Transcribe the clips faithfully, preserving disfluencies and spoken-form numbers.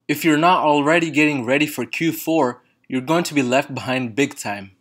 If you're not already getting ready for Q four, you're going to be left behind big time.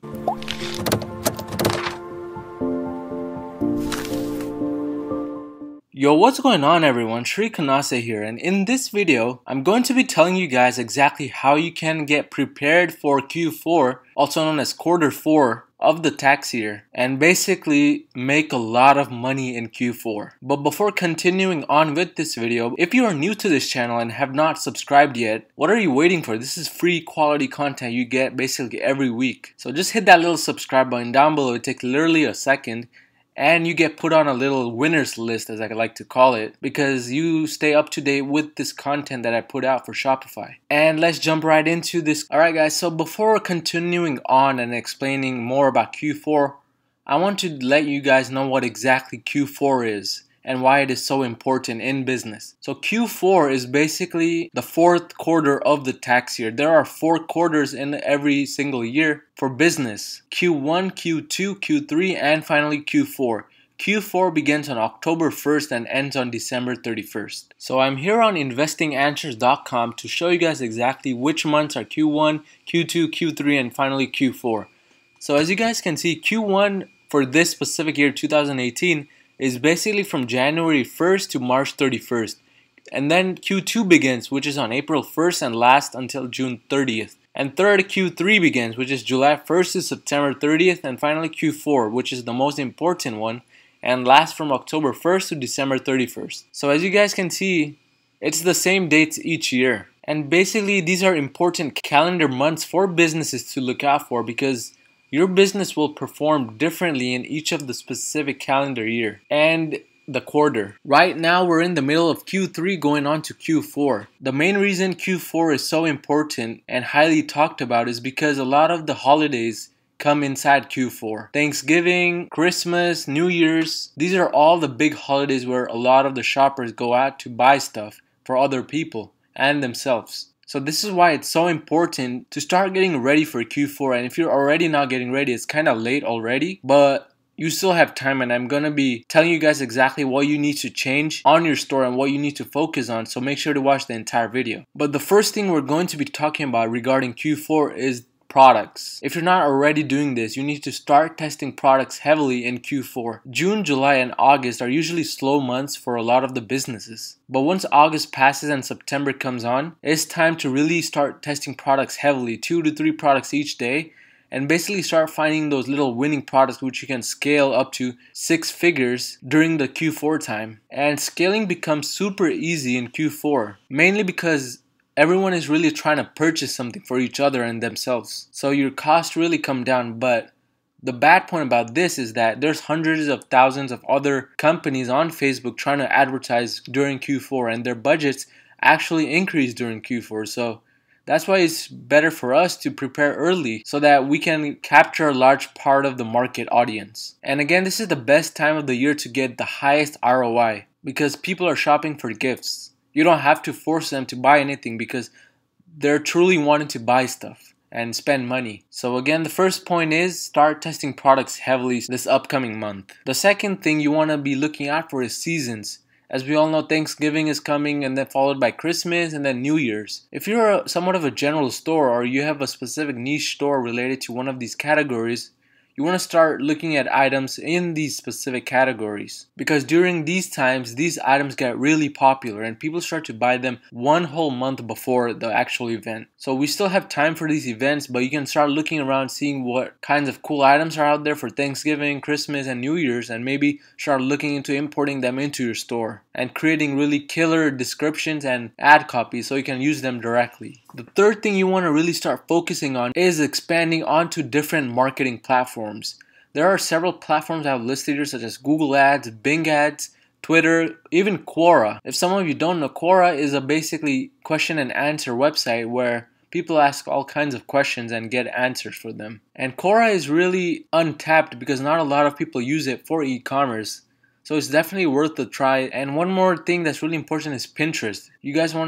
Yo, what's going on everyone? Shri Kanase here, and in this video, I'm going to be telling you guys exactly how you can get prepared for Q four, also known as quarter four of the tax year, and basically make a lot of money in Q four. But before continuing on with this video, if you are new to this channel and have not subscribed yet, what are you waiting for? This is free quality content you get basically every week. So just hit that little subscribe button down below. It takes literally a second. And you get put on a little winners list, as I like to call it, because you stay up to date with this content that I put out for Shopify. And let's jump right into this. Alright guys, so before continuing on and explaining more about Q four, I want to let you guys know what exactly Q four is and why it is so important in business. So Q four is basically the fourth quarter of the tax year. There are four quarters in every single year for business. Q one, Q two, Q three, and finally Q four. Q four begins on October first and ends on December thirty-first. So I'm here on investing answers dot com to show you guys exactly which months are Q one, Q two, Q three, and finally Q four. So as you guys can see, Q one for this specific year, two thousand eighteen, is basically from January first to March thirty-first. And then Q two begins, which is on April first and lasts until June thirtieth. And third, Q three begins, which is July first to September thirtieth. And finally Q four, which is the most important one, and lasts from October first to December thirty-first. So as you guys can see, it's the same dates each year. And basically these are important calendar months for businesses to look out for, because your business will perform differently in each of the specific calendar year and the quarter. Right now we're in the middle of Q three going on to Q four. The main reason Q four is so important and highly talked about is because a lot of the holidays come inside Q four. Thanksgiving, Christmas, New Year's, these are all the big holidays where a lot of the shoppers go out to buy stuff for other people and themselves. So this is why it's so important to start getting ready for Q four. And if you're already not getting ready, it's kind of late already, but you still have time, and I'm going to be telling you guys exactly what you need to change on your store and what you need to focus on, so make sure to watch the entire video. But the first thing we're going to be talking about regarding Q four is products. If you're not already doing this, you need to start testing products heavily in Q four. June, July, and August are usually slow months for a lot of the businesses. But once August passes and September comes on, it's time to really start testing products heavily, two to three products each day, and basically start finding those little winning products which you can scale up to six figures during the Q four time. And scaling becomes super easy in Q four, mainly because everyone is really trying to purchase something for each other and themselves. So your costs really come down. But the bad point about this is that there's hundreds of thousands of other companies on Facebook trying to advertise during Q four, and their budgets actually increase during Q four. So that's why it's better for us to prepare early so that we can capture a large part of the market audience. And again, this is the best time of the year to get the highest R O I, because people are shopping for gifts. You don't have to force them to buy anything because they're truly wanting to buy stuff and spend money. So again, the first point is start testing products heavily this upcoming month. The second thing you want to be looking out for is seasons. As we all know, Thanksgiving is coming, and then followed by Christmas and then New Year's. If you're a, somewhat of a general store, or you have a specific niche store related to one of these categories, you want to start looking at items in these specific categories, because during these times these items get really popular and people start to buy them one whole month before the actual event. So we still have time for these events, but you can start looking around, seeing what kinds of cool items are out there for Thanksgiving, Christmas, and New Year's, and maybe start looking into importing them into your store and creating really killer descriptions and ad copies so you can use them directly. The third thing you want to really start focusing on is expanding onto different marketing platforms. There are several platforms I have listed here, such as Google Ads, Bing Ads, Twitter, even Quora. If some of you don't know, Quora is a basically question and answer website where people ask all kinds of questions and get answers for them. And Quora is really untapped because not a lot of people use it for e-commerce. So it's definitely worth a try. And one more thing that's really important is Pinterest. You guys want to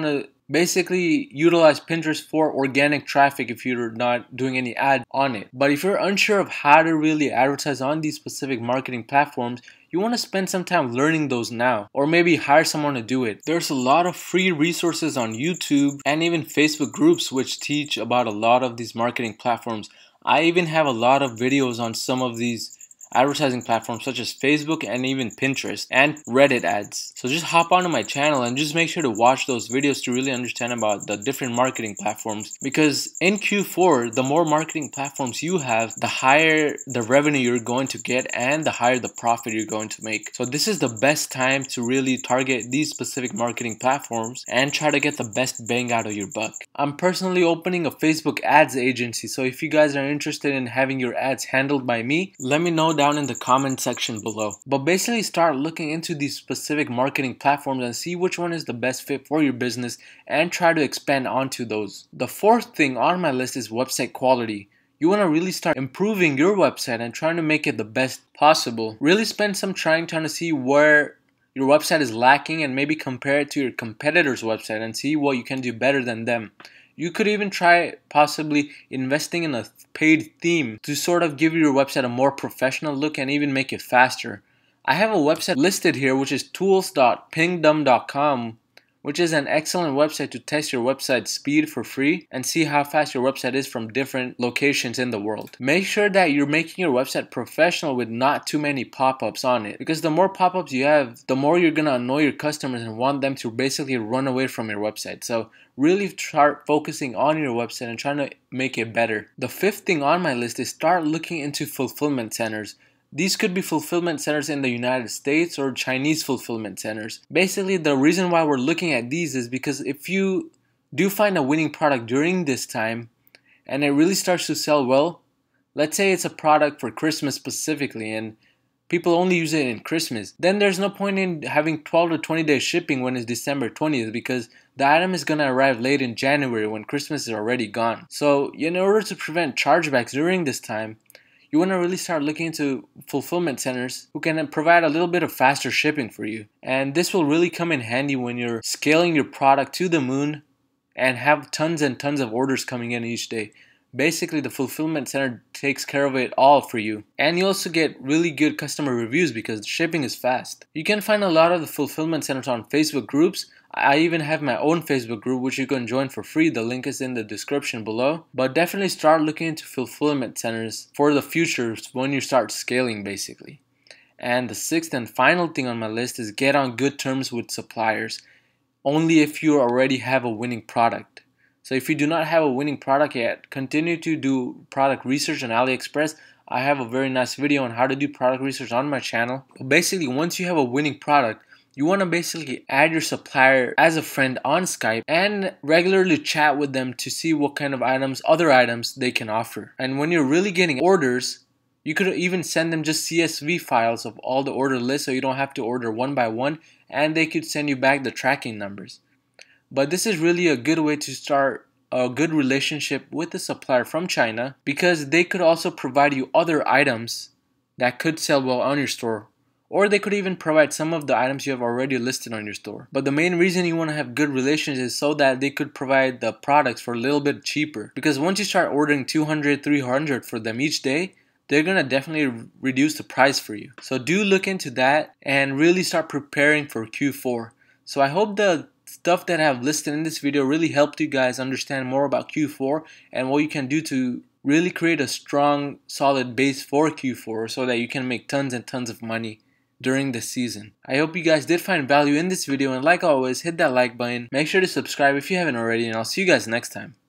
basically utilize Pinterest for organic traffic if you're not doing any ad on it. But if you're unsure of how to really advertise on these specific marketing platforms, you want to spend some time learning those now, or maybe hire someone to do it. There's a lot of free resources on YouTube and even Facebook groups which teach about a lot of these marketing platforms. I even have a lot of videos on some of these advertising platforms such as Facebook and even Pinterest and Reddit ads. So just hop onto my channel and just make sure to watch those videos to really understand about the different marketing platforms, because in Q four, the more marketing platforms you have, the higher the revenue you're going to get and the higher the profit you're going to make. So this is the best time to really target these specific marketing platforms and try to get the best bang out of your buck. I'm personally opening a Facebook ads agency, so if you guys are interested in having your ads handled by me, let me know down in the comment section below. But basically start looking into these specific marketing platforms and see which one is the best fit for your business and try to expand onto those. The fourth thing on my list is website quality. You want to really start improving your website and trying to make it the best possible. Really spend some time trying to see where your website is lacking and maybe compare it to your competitor's website and see what you can do better than them. You could even try possibly investing in a paid theme to sort of give your website a more professional look and even make it faster. I have a website listed here which is tools dot pingdom dot com, which is an excellent website to test your website speed for free and see how fast your website is from different locations in the world. Make sure that you're making your website professional with not too many pop-ups on it, because the more pop-ups you have, the more you're gonna annoy your customers and want them to basically run away from your website. So really start focusing on your website and trying to make it better. The fifth thing on my list is start looking into fulfillment centers. These could be fulfillment centers in the United States or Chinese fulfillment centers. Basically, the reason why we're looking at these is because if you do find a winning product during this time and it really starts to sell well, let's say it's a product for Christmas specifically and people only use it in Christmas, then there's no point in having twelve to twenty day shipping when it's December twentieth, because the item is going to arrive late in January when Christmas is already gone. So in order to prevent chargebacks during this time, you want to really start looking into fulfillment centers who can provide a little bit of faster shipping for you. And this will really come in handy when you're scaling your product to the moon and have tons and tons of orders coming in each day. Basically, the fulfillment center takes care of it all for you. And you also get really good customer reviews because the shipping is fast. You can find a lot of the fulfillment centers on Facebook groups. I even have my own Facebook group which you can join for free. The link is in the description below. But definitely start looking into fulfillment centers for the future when you start scaling basically. And the sixth and final thing on my list is get on good terms with suppliers. Only if you already have a winning product. So if you do not have a winning product yet, continue to do product research on AliExpress. I have a very nice video on how to do product research on my channel. But basically, once you have a winning product, you want to basically add your supplier as a friend on Skype and regularly chat with them to see what kind of items, other items they can offer. And when you're really getting orders, you could even send them just C S V files of all the order lists so you don't have to order one by one, and they could send you back the tracking numbers. But this is really a good way to start a good relationship with the supplier from China, because they could also provide you other items that could sell well on your store. Or they could even provide some of the items you have already listed on your store. But the main reason you want to have good relations is so that they could provide the products for a little bit cheaper. Because once you start ordering two hundred, three hundred for them each day, they're going to definitely reduce the price for you. So do look into that and really start preparing for Q four. So I hope the stuff that I have listed in this video really helped you guys understand more about Q four and what you can do to really create a strong, solid base for Q four so that you can make tons and tons of money during the season. I hope you guys did find value in this video, and like always, hit that like button, make sure to subscribe if you haven't already, and I'll see you guys next time.